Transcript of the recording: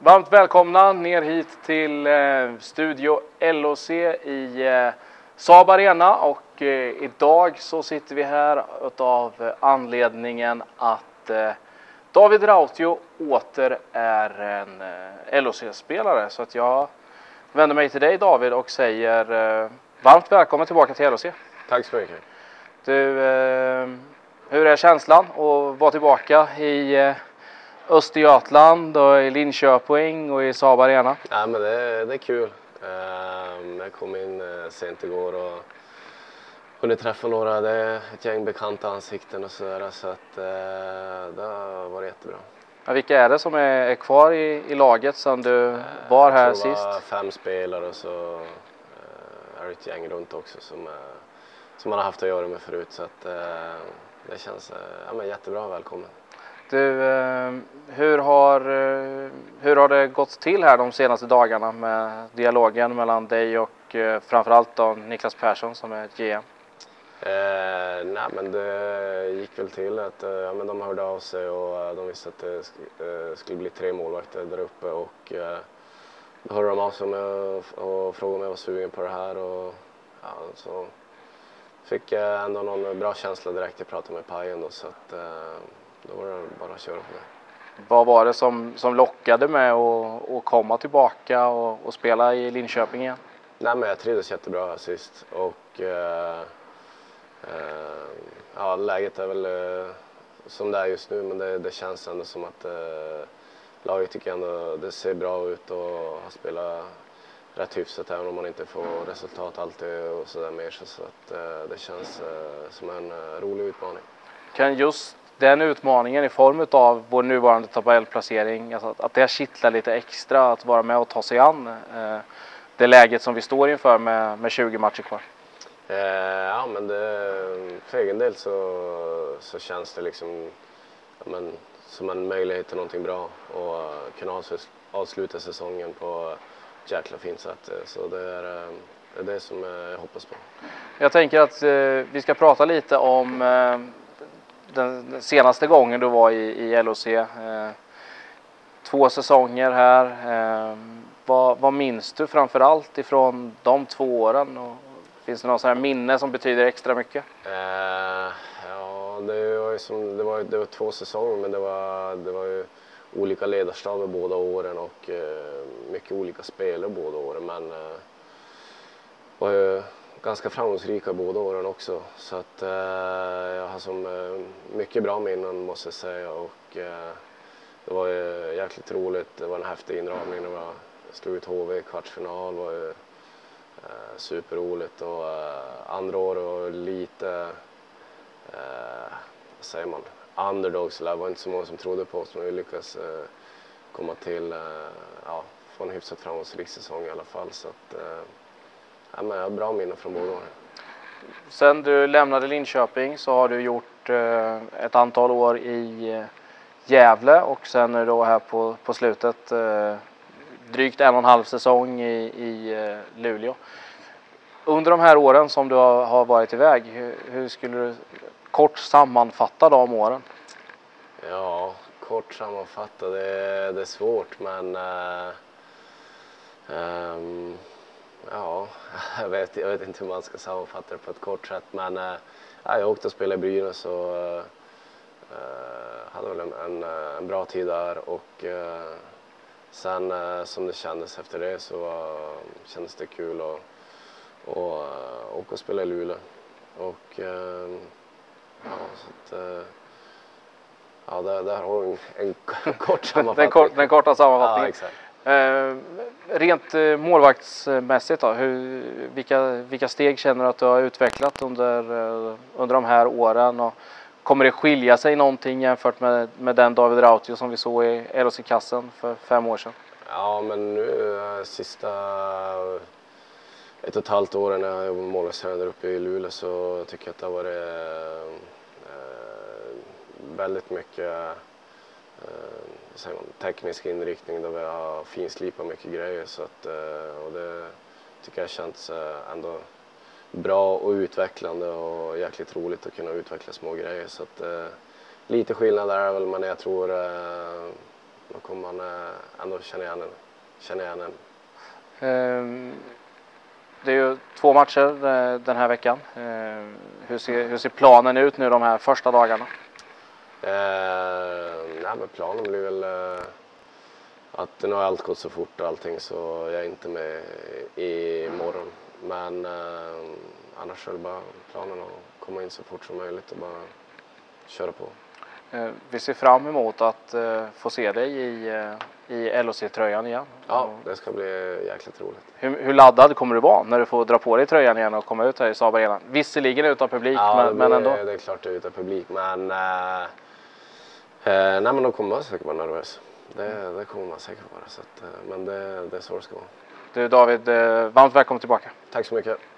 Varmt välkomna ner hit till Studio LOC i Saab Arena, och idag så sitter vi här av anledningen att David Rautio åter är en LOC-spelare. Så att jag vänder mig till dig, David, och säger varmt välkommen tillbaka till LOC. Tack så mycket. Du, hur är känslan att vara tillbaka i Östergötland och i Linköping och i Saab Arena? Ja, men det är kul. Jag kom in sent igår och kunde träffa några, det är ett gäng bekanta ansikten och sådär, så att det har varit jättebra. Ja, vilka är det som är kvar i laget sedan du var här sist? Det var 5 spelare och så är det ett gäng runt också som man har haft att göra med förut, så att det känns jättebra. Välkommen. Du, hur har det gått till här de senaste dagarna med dialogen mellan dig och framförallt då Niklas Persson som är GM? Nej, men det gick väl till att de hörde av sig och de visste att det skulle bli 3 målvakter där uppe, och då hörde de av sig och frågade om jag var sugen på det här, och så fick jag ändå någon bra känsla direkt. Jag pratade med Pajen då, så att då var det bara att köra på det. Vad var det som lockade med att komma tillbaka och spela i Linköping igen? Nej, men jag trivdes jättebra här sist, och läget är väl som det är just nu, men det känns ändå som att laget tycker ändå det ser bra ut och har spelat rätt hyfsat, även om man inte får resultat alltid och sådär mer, så att det känns som en rolig utmaning. Kan just den utmaningen i form av vår nuvarande tabellplacering, alltså att det kittlar lite extra att vara med och ta sig an det läget som vi står inför med 20 matcher kvar? Ja, men för egen del så känns det liksom som en möjlighet till någonting bra och kunna avsluta säsongen på ett jäkla fint sätt. Så det är det som jag hoppas på. Jag tänker att vi ska prata lite om den senaste gången du var i LOC. 2 säsonger här. Vad minns du framförallt ifrån de 2 åren? Och finns det någon sån här minne som betyder extra mycket? Ja, det var 2 säsonger, men det var ju olika ledarstaber båda åren och mycket olika spelare båda åren, men var ju ganska framgångsrika båda åren också, så att jag har som mycket bra minnen, måste jag säga, och det var ju jäkligt roligt. Det var en häftig inramning, det var stod ut HV i kvartsfinal, var ju superroligt, och andra år var lite vad säger man, underdogs, det var inte så många som trodde på oss, men vi lyckades komma till få en hyfsat framgångsrik säsong i alla fall, så att jag har bra minnen från båda åren. Sen du lämnade Linköping så har du gjort ett antal år i Gävle, och sen är då här på slutet drygt 1,5 säsong i Luleå. Under de här åren som du har varit iväg, hur skulle du kort sammanfatta de åren? Ja, kort sammanfatta, det är svårt, men jag vet inte hur man ska sammanfatta det på ett kort sätt, men jag åkte och spelade i Brynäs och hade väl en bra tid där, och sen som det kändes efter det så kändes det kul att åka och spela i Luleå, och så att där har du en kort sammanfattning. Den korta sammanfattningen. Ja, exakt. Rent målvaktsmässigt då, vilka steg känner du att du har utvecklat under de här åren, och kommer det skilja sig någonting jämfört med den David Rautio som vi såg i LOC-kassen för 5 år sedan? Ja, men nu sista 1,5 åren när jag jobbade med målvaktstränare där uppe i Luleå, så tycker jag att det har varit väldigt mycket teknisk inriktning, där vi har finslipat mycket grejer, så att, och det tycker jag känns ändå bra och utvecklande och jäkligt roligt att kunna utveckla små grejer, så att lite skillnad där är väl, men jag tror Då kommer man ändå känna igen en. Det är ju 2 matcher den här veckan. Hur ser planen ut nu de här första dagarna? Nej, men planen blir väl att nu har allt gått så fort och allting, så jag är inte med i morgon. Men annars är det bara planen att komma in så fort som möjligt och bara köra på. Vi ser fram emot att få se dig i LHC-tröjan igen. Ja, det ska bli jäkligt roligt. Hur laddad kommer du vara när du får dra på dig tröjan igen och komma ut här i Saab Arena? Visserligen utan publik, ja, men ändå. Det är klart det är utan publik, men nej, men då kommer man säkert vara nervös. Det kommer man säkert vara, så att, men det är så det ska vara. Du David, varmt välkommen tillbaka. Tack så mycket.